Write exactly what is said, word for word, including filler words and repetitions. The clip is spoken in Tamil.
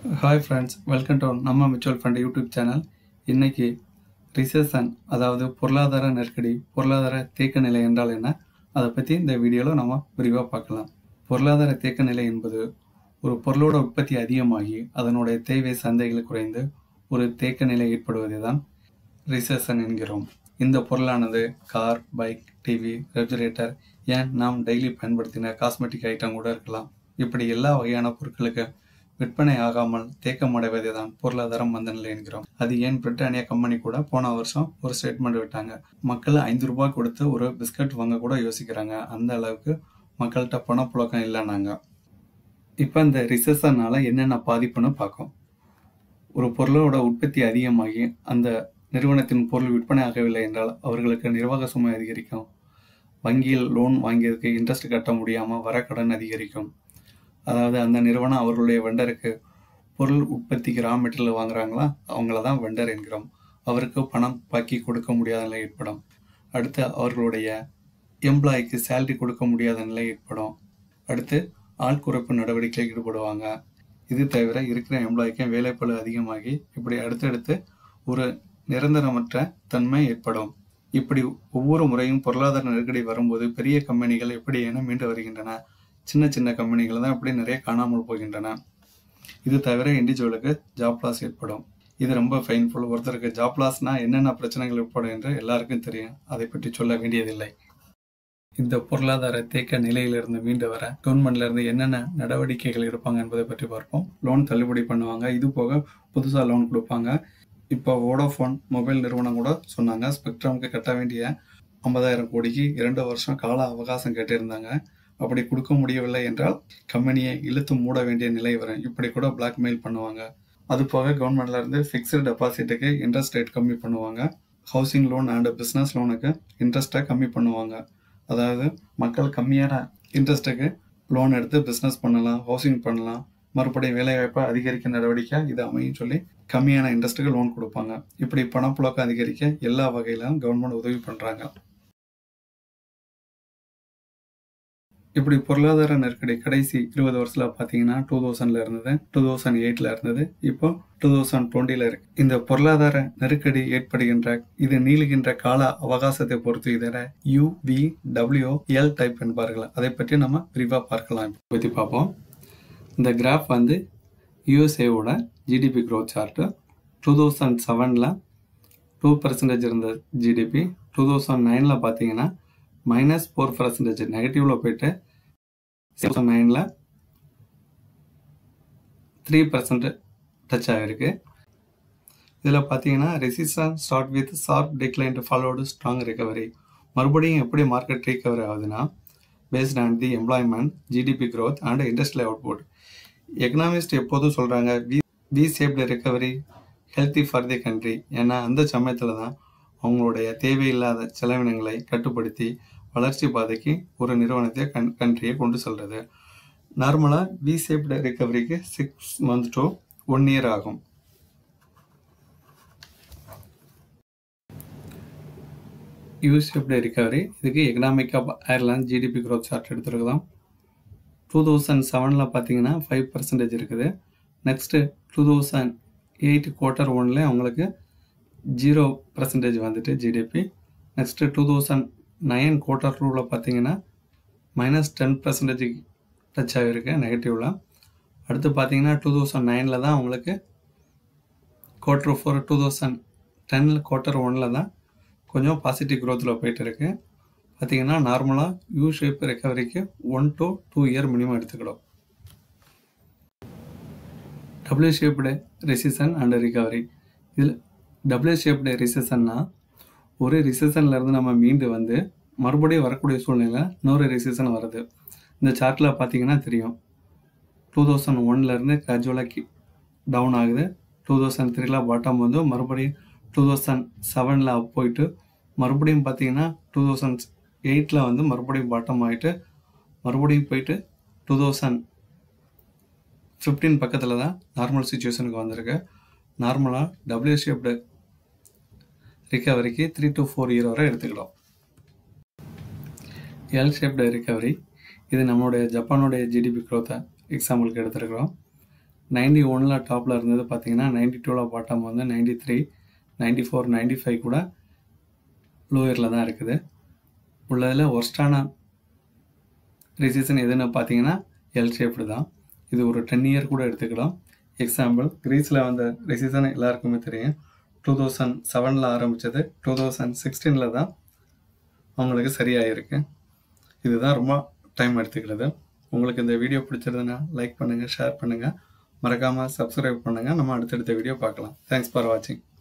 ஹாய் ஃப்ரெண்ட்ஸ், வெல்கம் டு நம்ம மியூச்சுவல் ஃபண்ட் யூடியூப் சேனல். இன்றைக்கி ரிசெஷன், அதாவது பொருளாதார நெருக்கடி, பொருளாதார தேக்க நிலை என்றால் என்ன, அதை பற்றி இந்த வீடியோவில் நம்ம விரிவாக பார்க்கலாம். பொருளாதார தேக்க நிலை என்பது ஒரு பொருளோட உற்பத்தி அதிகமாகி அதனுடைய தேவை சந்தைகள் குறைந்து ஒரு தேக்க நிலை ஏற்படுவதை தான் ரிசெஷன் என்கிறோம். இந்த பொருளானது கார், பைக், டிவி, ரெஃப்ரிஜரேட்டர், ஏன் நாம் டெய்லி பயன்படுத்தின காஸ்மெட்டிக் ஐட்டம் கூட இருக்கலாம். இப்படி எல்லா வகையான பொருட்களுக்கு விற்பனை ஆகாமல் தேக்கமடைவதை தான் பொருளாதார மந்த நிலை என்கிறோம். அது ஏன் பிரிட்டானியா கம்பெனி கூட போன வருஷம் ஒரு ஸ்டேட்மெண்ட் விட்டாங்க. மக்கள் ஐந்து ரூபாய் கொடுத்து ஒரு பிஸ்கட் வாங்க கூட யோசிக்கிறாங்க. அந்த அளவுக்கு மக்கள்கிட்ட பணப்புழக்கம் இல்லைனாங்க. இப்போ இந்த ரிசெஷனால என்னென்ன பாதிப்புன்னு பார்க்கும். ஒரு பொருளோட உற்பத்தி அதிகமாகி அந்த நிறுவனத்தின் பொருள் விற்பனை ஆகவில்லை என்றால் அவர்களுக்கு நிர்வாக சுமை அதிகரிக்கும். வங்கியில் லோன் வாங்கியதுக்கு இன்ட்ரெஸ்ட் கட்ட முடியாமல் வர கடன் அதிகரிக்கும். அதாவது அந்த நிறுவனம் அவர்களுடைய வெண்டருக்கு பொருள் உற்பத்திக்கு ரா மெட்டீரியல் வாங்குறாங்களா, அவங்கள தான் வெண்டர் என்கிறோம். அவருக்கு பணம் பாக்கி கொடுக்க முடியாத நிலை ஏற்படும். அடுத்து அவர்களுடைய எம்ப்ளாய்க்கு சேலரி கொடுக்க முடியாத நிலை ஏற்படும். அடுத்து ஆள் குறைப்பு நடவடிக்கையில் ஈடுபடுவாங்க. இது தவிர இருக்கிற எம்ப்ளாய்க்கும் வேலைப்பளு அதிகமாகி இப்படி அடுத்தடுத்து ஒரு நிரந்தரமற்ற தன்மை ஏற்படும். இப்படி ஒவ்வொரு முறையும் பொருளாதார நெருக்கடி வரும்போது பெரிய கம்பெனிகள் எப்படி என மீண்டு வருகின்றன. சின்ன சின்ன கம்பெனிகள் தான் இப்படி நிறைய காணாமல் போகின்றன. இது தவிர இண்டிவிஜுவலுக்கு ஜாப் லாஸ் ஏற்படும். இது ரொம்ப பெயின்ஃபுல். ஒருத்தருக்கு ஜாப் லாஸ்னா என்னென்ன பிரச்சனைகள் ஏற்படும் என்று எல்லாருக்கும் தெரியும். அதை பற்றி சொல்ல வேண்டியதில்லை. இந்த பொருளாதார தேக்க நிலையிலிருந்து மீண்டு வர கவர்மெண்ட்ல இருந்து என்னென்ன நடவடிக்கைகள் எடுப்பாங்க என்பதை பற்றி பார்ப்போம். லோன் தள்ளுபடி பண்ணுவாங்க. இது போக புதுசாக லோன் கொடுப்பாங்க. இப்போ வோடாஃபோன் மொபைல் நிறுவனம் கூட சொன்னாங்க, ஸ்பெக்ட்ரமுக்கு கட்ட வேண்டிய ஐம்பதாயிரம் கோடிக்கு இரண்டு வருஷம் கால அவகாசம் கேட்டிருந்தாங்க. அப்படி கொடுக்க முடியவில்லை என்றால் கம்பெனியை இழுத்து மூட வேண்டிய நிலை வரும். இப்படி கூட பிளாக்மெயில் பண்ணுவாங்க. அது போக கவர்மெண்ட்ல இருந்து ஃபிக்ஸ்டு டெபாசிட்டுக்கு இன்ட்ரெஸ்ட் ரேட் கம்மி பண்ணுவாங்க. ஹவுசிங் லோன் அண்ட் பிஸ்னஸ் லோனுக்கு இன்ட்ரெஸ்ட்டை கம்மி பண்ணுவாங்க. அதாவது மக்கள் கம்மியான இன்ட்ரெஸ்ட்டுக்கு லோன் எடுத்து பிஸ்னஸ் பண்ணலாம், ஹவுசிங் பண்ணலாம், மறுபடியும் வேலைவாய்ப்பை அதிகரிக்க நடவடிக்கை இது அமையும் சொல்லி கம்மியான இன்ட்ரெஸ்ட்டுக்கு லோன் கொடுப்பாங்க. இப்படி பணப்புழக்கம் அதிகரிக்க எல்லா வகையிலும் கவர்மெண்ட் உதவி பண்ணுறாங்க. இப்படி பொருளாதார நெருக்கடி கடைசி இருபது வருஷத்துல பார்த்தீங்கன்னா டூ தௌசண்ட்ல இருந்தது, டூ தௌசண்ட் எயிட்ல இருந்தது, இப்போ டூ தௌசண்ட் டுவெண்ட்டில இருக்கு. இந்த பொருளாதார நெருக்கடி ஏற்படுகின்ற இது நீளுகின்ற கால அவகாசத்தை பொறுத்து இதனை U V W L type என்பார்கள். அதை பற்றி நம்ம விரிவாக பார்க்கலாம். பற்றி பார்ப்போம். இந்த கிராஃப் வந்து யூஎஸ்ஏவோட GDP growth chart. Two thousand செவனில் டூ பர்சன்டேஜ் இருந்த ஜிடிபி டூ தௌசண்ட் நைனில் பார்த்தீங்கன்னா மைனஸ் ஃபோர் பர்சன்டேஜ் நெகட்டிவ்ல போயிட்டு தௌசண்ட் நைனில் த்ரீ பர்சன்ட் டச் ஆகிருக்கு. இதில் பார்த்தீங்கன்னா resistance start with sharp decline followed strong recovery. மறுபடியும் எப்படி மார்க்கெட் ரிகவரி ஆகுதுன்னா based on the employment, GDP growth and industrial output. Economist எப்போதும் சொல்கிறாங்க V V shaped recovery healthy for the country. ஏன்னா அந்த சமயத்தில் தான் அவங்களுடைய தேவையில்லாத செலவினங்களை கட்டுப்படுத்தி வளர்ச்சி பாதைக்கு ஒரு நிறுவனத்தை கண் கண்ட்ரியை கொண்டு செல்றது. நார்மலாக வி சேப்டு ரிகவரிக்கு six month to one year ஆகும். யூ சேப்டு ரிகவரி இதுக்கு economic of Ireland GDP growth chart எடுத்துருக்கலாம். டூ தௌசண்ட் செவனில் பார்த்தீங்கன்னா ஃபைவ் பர்சன்டேஜ் இருக்குது. Next two thousand eight quarter ஒன்ல அவங்களுக்கு ஜீரோ பர்சன்டேஜ் வந்துட்டு GDP. Next two thousand nine quarter டூவில் பார்த்தீங்கன்னா மைனஸ் டென் பர்சன்டேஜ் டச் ஆகிருக்கு நெகட்டிவ்ல. அடுத்து பார்த்தீங்கன்னா டூ தௌசண்ட் நைனில் தான் அவங்களுக்கு குவார்ட்டர் ஃபோர் டூ தௌசண்ட் டென்னில் குவார்ட்டர் ஒனில் தான் கொஞ்சம் பாசிட்டிவ் க்ரோத்தில் போயிட்டு இருக்கு. பார்த்தீங்கன்னா நார்மலாக யூ ஷேப் ரெக்கவரிக்கு one to two year minimum எடுத்துக்கிடும். W shaped recession and recovery. இதில் டபிள்யூ ஷேப்டு ரிசெஷன்னா ஒரு ரிசெஷன்லேருந்து நம்ம மீண்டு வந்து மறுபடியும் வரக்கூடிய சூழ்நிலை இன்னொரு ரிசெஷன் வருது. இந்த சார்ட்டில் பார்த்தீங்கன்னா தெரியும், டூ தௌசண்ட் ஒன்லேருந்து கிராஜுவலாக டவுன் ஆகுது. டூ தௌசண்ட் த்ரீல பாட்டம் வந்து மறுபடியும் டூ தௌசண்ட் செவனில் அப் போயிட்டு மறுபடியும் பார்த்தீங்கன்னா டூ தௌசண்ட் எயிட்டில் வந்து மறுபடியும் பாட்டம் ஆகிட்டு மறுபடியும் போயிட்டு டூ தௌசண்ட் ஃபிஃப்டீன் பக்கத்தில் தான் நார்மல் சுச்சுவேஷனுக்கு வந்திருக்கு. நார்மலாக டபிள்யூ ஷேப்டு ரிகவரிக்கு த்ரீ டு ஃபோர் இயர் வரை எடுத்துக்கலாம். எல் ஷேப்டு ரிகவரி இது நம்மளுடைய ஜப்பானுடைய ஜிடிபி க்ரோத்தை எக்ஸாம்பிளுக்கு எடுத்துருக்கிறோம். நைன்டி ஒனில் டாப்பில் இருந்தது பார்த்தீங்கன்னா நைன்டி டூவில் பாட்டம் வந்து ninety three ninety four ninety five கூட லோயரில் தான் இருக்குது. உள்ளதில் ஒர்ஸ்டான ரிசெஷன் எதுன்னு பார்த்தீங்கன்னா எல் ஷேப்டு தான். இது ஒரு டென் இயர் கூட எடுத்துக்கலாம். எக்ஸாம்பிள் கிரீஸில் வந்த ரிசெஷன் எல்லாருக்குமே தெரியும். டூ தௌசண்ட் செவனில் ஆரம்பித்தது டூ தௌசண்ட் சிக்ஸ்டீனில் தான் அவங்களுக்கு சரியாயிருக்கு. இதுதான் ரொம்ப டைம் எடுத்துக்கிறது. உங்களுக்கு இந்த வீடியோ பிடிச்சிருந்ததுன்னா லைக் பண்ணுங்கள், ஷேர் பண்ணுங்கள், மறக்காமல் சப்ஸ்கிரைப் பண்ணுங்கள். நம்ம அடுத்தடுத்த வீடியோ பார்க்கலாம். தேங்க்ஸ் ஃபார் வாட்சிங்.